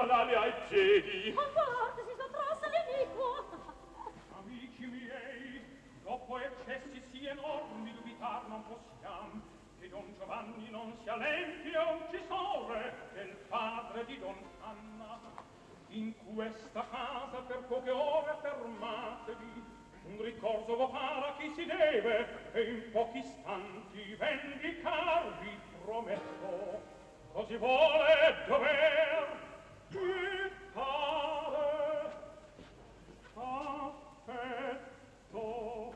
l'ali ai piedi. Conforte, si sottrasse nemico. Amici miei, dopo eccessi sì enormi dubitar non possiam che Don Giovanni non sia l'empio uccisore del padre di Don Anna. In questa casa per poche ore fermatevi, un ricorso vo farà chi si deve e in pochi istanti vendicarvi prometto. Così vuole dover e pare affetto.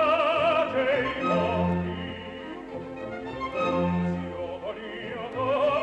Oh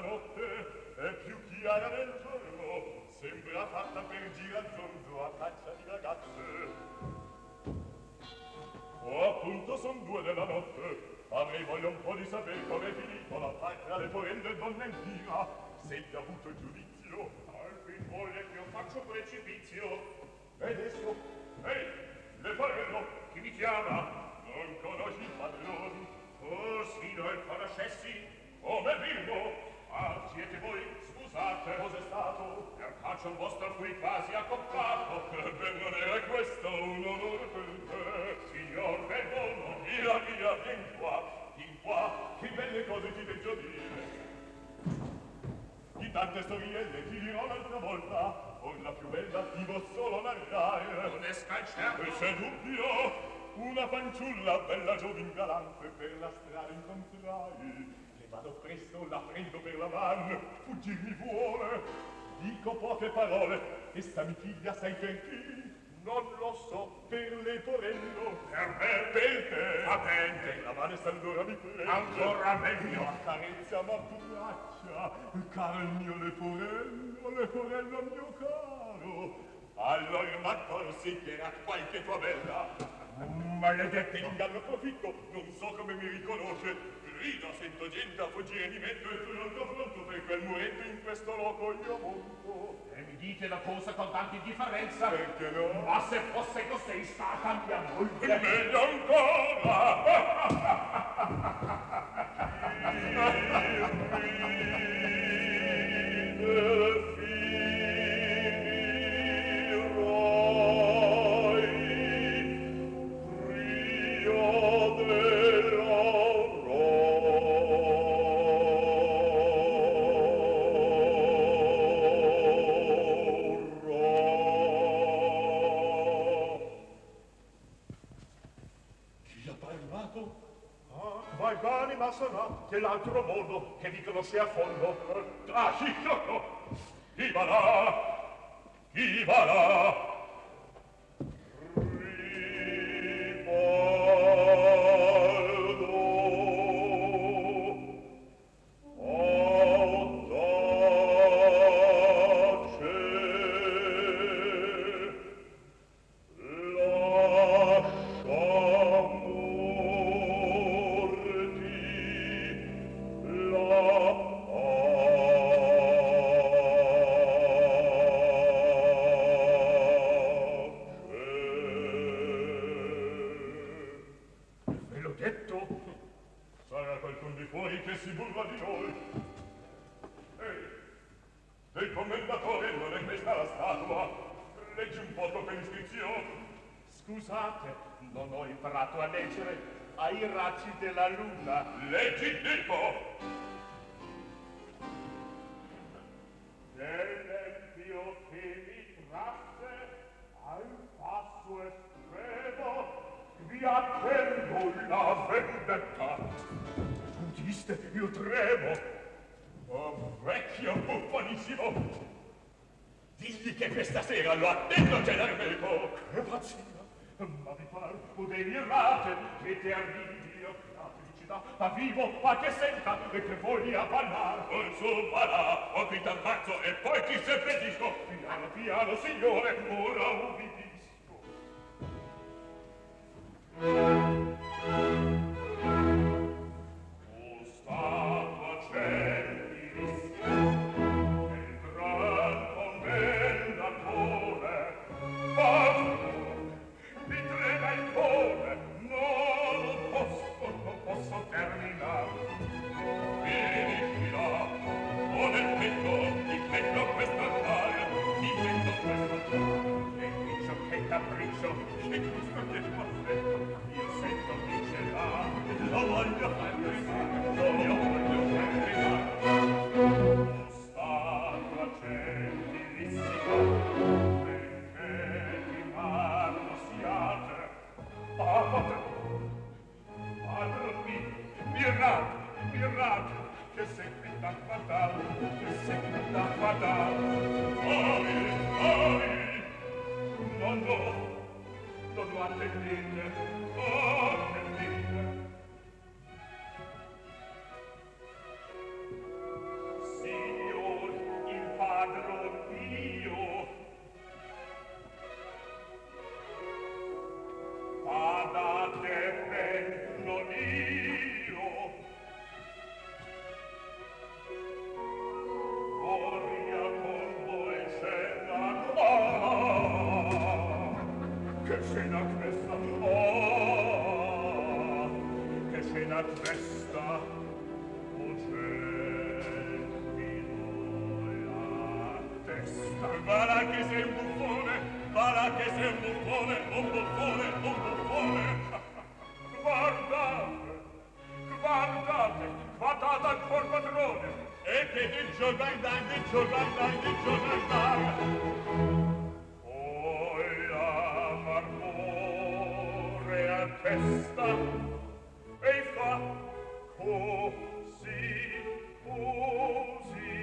notte è più chiara del giorno, sembra fatta per giranzonzo a caccia di ragazze. Oh, appunto, son 2 della notte. Avrei voglia un po' di sapere com'è finito la parte alle porelle donna Elvira. Sei avuto giudizio? Alvin vuole che io faccio precipizio. E adesso? Ehi, Leporello, chi mi chiama? Non conosci il padrone? Oh, sì, non conoscessi? Come vivo? Ah, siete voi? Scusate. Cos'è stato? Per caso il vostro qui quasi accoppato. Beh, non era questo un onore per te, signor Bellono. Via, via, vieni qua, che belle cose ti devo dire. Di tante storielle ti dirò un'altra volta, or la più bella ti vo solo narrare. Non è scalcerto. E c'è dubbio, una fanciulla bella giovin galante per la strada incontrai. Le vado presto, la prendo per la man, fuggir mi vuole. Dico poche parole, e sta mi figlia sai per chi? Non lo so, per Leporello. Per me? Per te? Va bene. La mano allora mi prende. Ancora meglio. Accarezza ma braccia, caro il mio Leporello mio caro. Allora m'accorsi che era qualche tua bella. Maledette, inganno profitto, non so come mi riconosce. Grido, sento gente a fuggire, mi metto e tu non pronto per quel muretto in questo loco io monto. E mi dite la cosa con tanta indifferenza? Perché no? Ma se fosse così stata mia moglie. Meglio ancora! Che l'altro modo che vi conosce a fondo. Ah, sì, sciocco! Chi va là? Chi va là? Della luna. Leggi tipo! Nell'empio che mi trasse al passo estremo vi attendo la vendetta. Udiste, io tremo. Oh, vecchio buffonissimo! Digli che questa sera lo attendo genermeco. Che pazzia! Ma vi par potevi errate che te arrivi a vivo, a che senta e che vogli appannar. Non so parà, ho qui t'ammazzo e poi ti seppellisco. Piano, piano, signore, ora ubbidisco. O statua celissima, il gran commendatore, padrone, mi trema il cuore, non posso terminare. Finisci là, o nel petto questo altare, ti metto questo altare. Che dicio, che capriccio, che gusto, che forfetto, io sento che ce l'ha, lo voglio far gridare, io voglio far gridare. O statua gentilissima, benché di marmo siate, mirate, che sempre tan fatal, non lo attendete, attendete. Va che sei un buffone, va che sei un buffone, un buffone, un buffone. Guardate, guardate, guardate ancora padrone. E che di giorno in dai, di giorno in dai, di giorno in dai. Poi la marmore a testa e fa così, così.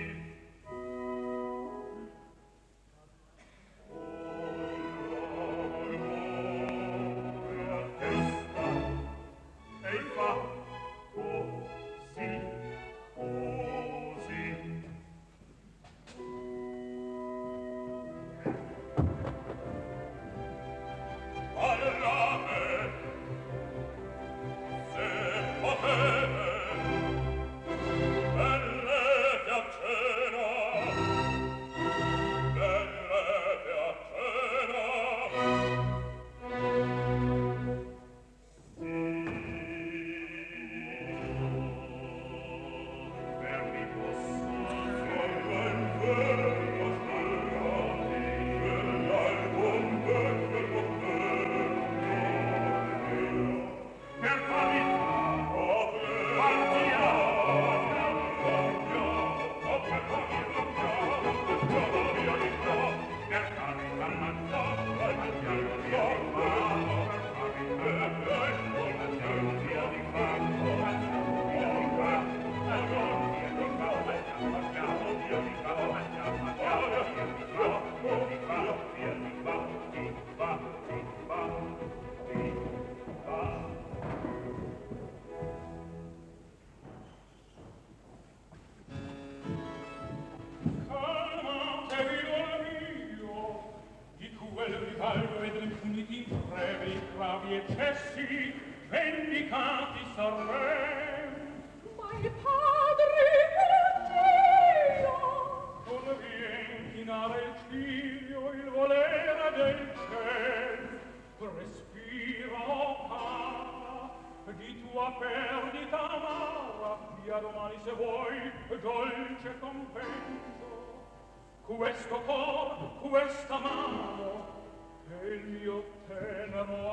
Questo cor, questa mano, è il mio tenero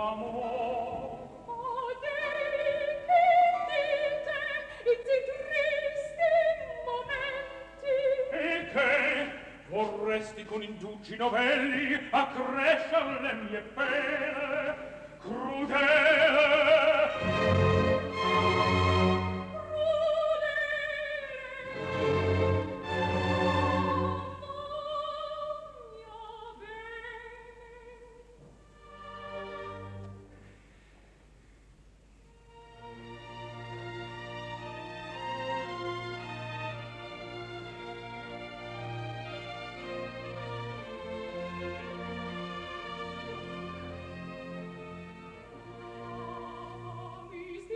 amor. Oh, dite, in zi tristi momenti. E che vorresti con indugi novelli accrescer le mie pene crudele? Mi sti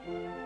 Thank you.